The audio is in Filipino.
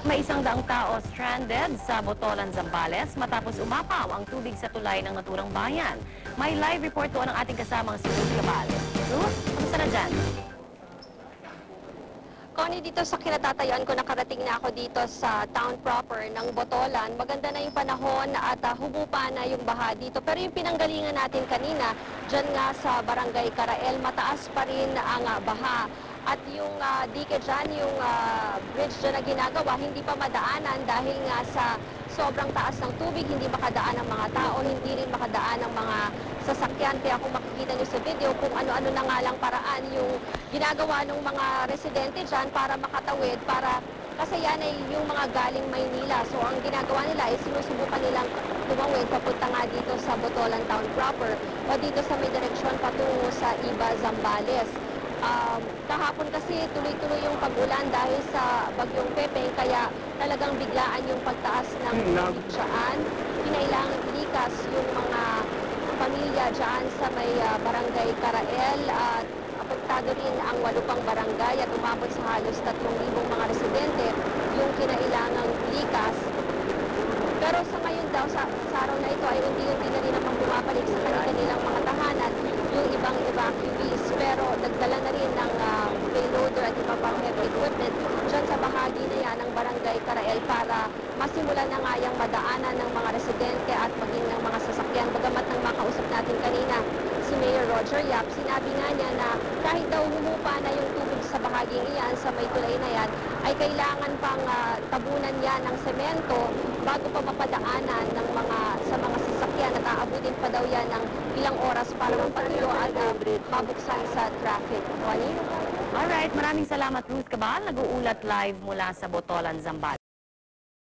May 100 tao stranded sa Botolan, Zambales matapos umapaw ang tubig sa tulay ng naturang bayan. May live report doon ang ating kasamang si Ruth Cabal. Ruth, kamusta na dyan? Connie, dito sa kinatatayuan ko, nakarating na ako dito sa town proper ng Botolan. Maganda na yung panahon at humupa na yung baha dito. Pero yung pinanggalingan natin kanina, dyan nga sa Barangay Carael, mataas pa rin ang baha. At yung dike dyan, yung bridge dyan na ginagawa, hindi pa madaanan dahil nga sa sobrang taas ng tubig, hindi makadaan ang mga tao, hindi rin makadaan ang mga sasakyan. Kaya kung makikita nyo sa video kung ano-ano na nga lang paraan yung ginagawa ng mga residente dyan para makatawid, kasi yan ay yung mga galing Maynila. So ang ginagawa nila ay sinusubukan nilang tumawid papunta nga dito sa Botolan Town proper o dito sa may direksyon patungo sa Iba, Zambales. Kahapon kasi tuloy-tuloy yung pag-ulan dahil sa bagyong Pepe, kaya talagang biglaan yung pagtaas ng tubig dyan. Kinailangan ilikas yung mga pamilya dyan sa may Barangay Carael at apektado rin ang 8 pang barangay at umabot sa halos 3,000 mga residente yung kinailangang likas. Pero sa ngayon daw, sa araw na ito ay unti-unti na rin naman bumabalik sa kanilang mga tahanan yung ibang evacuees. Pero nagdala na rin ng payloader at iba pang heavy equipment dyan sa bahagi na yan ng Barangay Carael para masimulan na nga yung madaanan ng mga residente at maging ng mga sasakyan. Bagamat nang makausap natin kanina si Mayor Roger Yap, sinabi nga niya na kahit daw humupa na yung tubig sa bahaging iyan, sa may tulay na yan, ay kailangan pang tabunan yan ng semento bago pa mapadaanan ng sa mga sasakyan at aabutin pa daw yan ng ilang oras para mapatuyo at mabuksan sa traffic. Connie? Alright, maraming salamat Ruth Cabal. Nag-uulat live mula sa Botolan, Zambales.